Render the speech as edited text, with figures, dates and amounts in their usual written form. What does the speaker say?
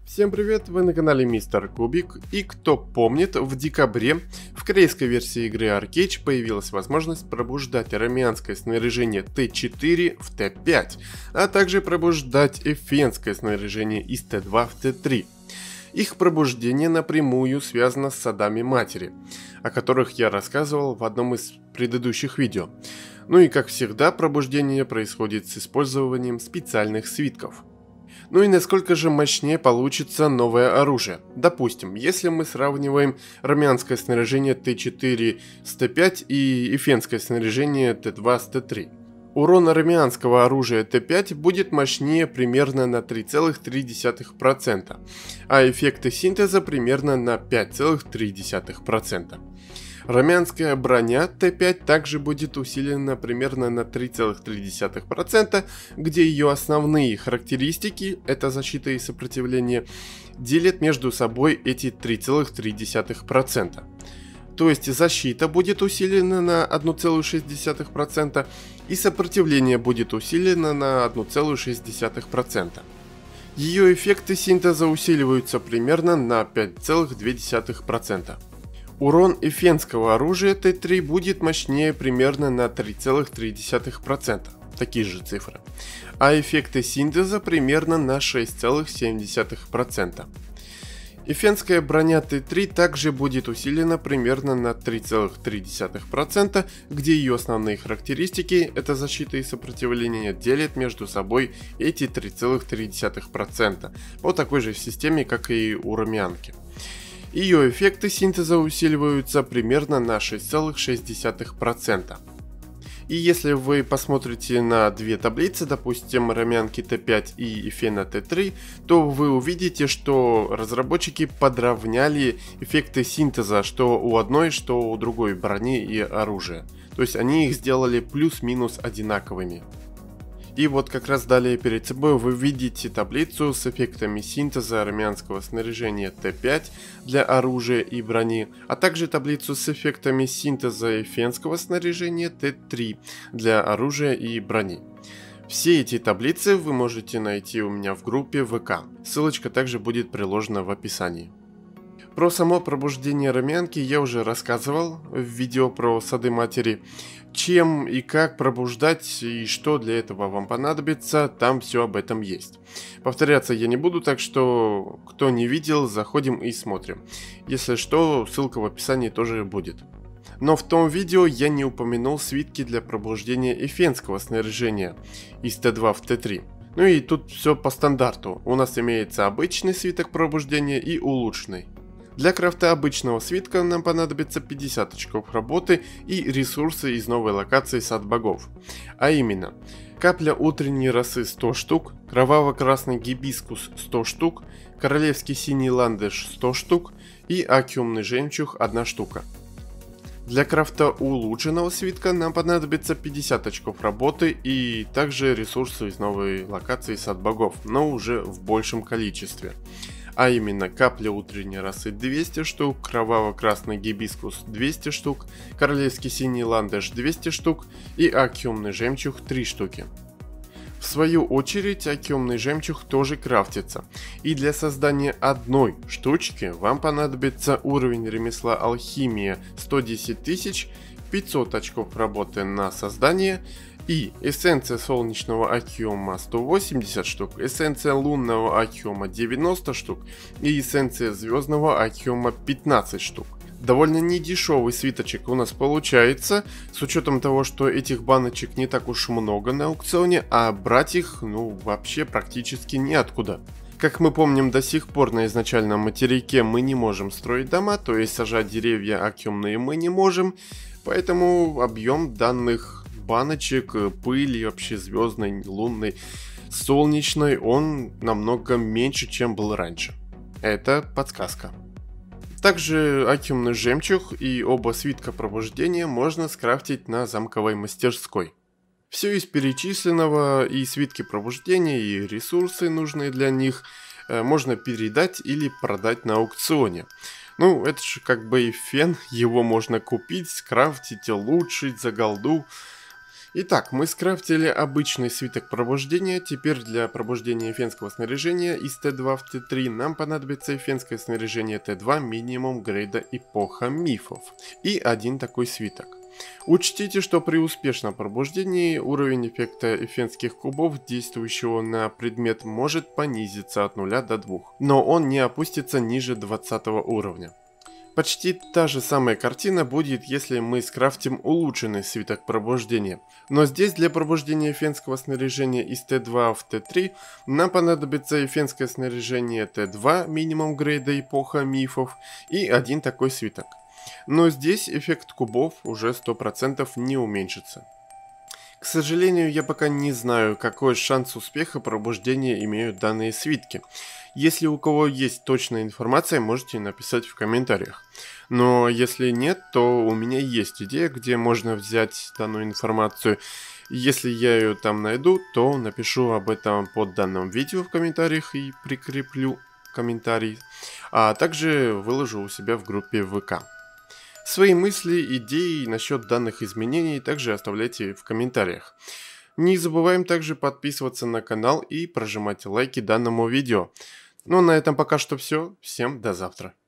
Всем привет, вы на канале Мистер Кубик, и кто помнит, в декабре в корейской версии игры Arcade появилась возможность пробуждать арамеанское снаряжение Т4 в Т5, а также пробуждать эфенское снаряжение из Т2 в Т3. Их пробуждение напрямую связано с садами матери, о которых я рассказывал в одном из предыдущих видео. Ну и как всегда, пробуждение происходит с использованием специальных свитков. Ну и насколько же мощнее получится новое оружие? Допустим, если мы сравниваем армянское снаряжение Т4 с Т5 и эфенское снаряжение Т2 с Т3. Урон армянского оружия Т5 будет мощнее примерно на 3,3%, а эффекты синтеза примерно на 5,3%. Армянская броня Т5 также будет усилена примерно на 3,3%, где ее основные характеристики, это защита и сопротивление, делят между собой эти 3,3%. То есть защита будет усилена на 1,6% и сопротивление будет усилено на 1,6%. Ее эффекты синтеза усиливаются примерно на 5,2%. Урон эфенского оружия Т3 будет мощнее примерно на 3,3%, такие же цифры, а эффекты синтеза примерно на 6,7%. Эфенская броня Т3 также будет усилена примерно на 3,3%, где ее основные характеристики, это защита и сопротивление, делят между собой эти 3,3%, по такой же системе, как и у армянки. Ее эффекты синтеза усиливаются примерно на 6,6%. И если вы посмотрите на две таблицы, допустим, армянки Т5 и эфена Т3, то вы увидите, что разработчики подравняли эффекты синтеза что у одной, что у другой брони и оружия. То есть они их сделали плюс-минус одинаковыми. И вот как раз далее перед собой вы видите таблицу с эффектами синтеза армянского снаряжения Т5 для оружия и брони, а также таблицу с эффектами синтеза эфенского снаряжения Т3 для оружия и брони. Все эти таблицы вы можете найти у меня в группе ВК, ссылочка также будет приложена в описании. Про само пробуждение армянки я уже рассказывал в видео про сады матери. Чем и как пробуждать и что для этого вам понадобится, там все об этом есть. Повторяться я не буду, так что кто не видел, заходим и смотрим. Если что, ссылка в описании тоже будет. Но в том видео я не упомянул свитки для пробуждения эфенского снаряжения из Т2 в Т3. Ну и тут все по стандарту. У нас имеется обычный свиток пробуждения и улучшенный. Для крафта обычного свитка нам понадобится 50 очков работы и ресурсы из новой локации Сад Богов. А именно, капля утренней росы 100 штук, кроваво-красный гибискус 100 штук, королевский синий ландыш 100 штук и акиумный жемчуг 1 штука. Для крафта улучшенного свитка нам понадобится 50 очков работы и также ресурсы из новой локации Сад Богов, но уже в большем количестве. А именно капля утренней росы 200 штук, кроваво-красный гибискус 200 штук, королевский синий ландыш 200 штук и акиумный жемчуг 3 штуки. В свою очередь акиумный жемчуг тоже крафтится, и для создания одной штучки вам понадобится уровень ремесла алхимия 110 тысяч, 500 очков работы на создание, и эссенция солнечного акиума 180 штук, эссенция лунного акиума 90 штук и эссенция звездного акиума 15 штук. Довольно недешевый свиточек у нас получается, с учетом того, что этих баночек не так уж много на аукционе, а брать их вообще практически неоткуда. Как мы помним, до сих пор на изначальном материке мы не можем строить дома, то есть сажать деревья акиумные мы не можем, поэтому объем данных баночек, пыли вообще звездной, лунной, солнечной, он намного меньше, чем был раньше. Это подсказка. Также акиумный жемчуг и оба свитка пробуждения можно скрафтить на замковой мастерской. Все из перечисленного, и свитки пробуждения, и ресурсы, нужные для них, можно передать или продать на аукционе. Ну, это же как бы эфен, его можно купить, скрафтить, улучшить за голду. Итак, мы скрафтили обычный свиток пробуждения. Теперь для пробуждения фенского снаряжения из Т2 в Т3 нам понадобится фенское снаряжение Т2 минимум грейда эпоха мифов. И один такой свиток. Учтите, что при успешном пробуждении уровень эффекта эфенских кубов, действующего на предмет, может понизиться от 0 до 2, но он не опустится ниже 20 уровня. Почти та же самая картина будет, если мы скрафтим улучшенный свиток пробуждения. Но здесь для пробуждения фенского снаряжения из Т2 в Т3 нам понадобится фенское снаряжение Т2 минимум грейда эпоха мифов и один такой свиток. Но здесь эффект кубов уже 100% не уменьшится. К сожалению, я пока не знаю, какой шанс успеха пробуждения имеют данные свитки. Если у кого есть точная информация, можете написать в комментариях. Но если нет, то у меня есть идея, где можно взять данную информацию. Если я ее там найду, то напишу об этом под данным видео в комментариях и прикреплю комментарий. А также выложу у себя в группе ВК. Свои мысли, идеи насчет данных изменений также оставляйте в комментариях. Не забываем также подписываться на канал и прожимать лайки данному видео. Ну, на этом пока что все. Всем до завтра.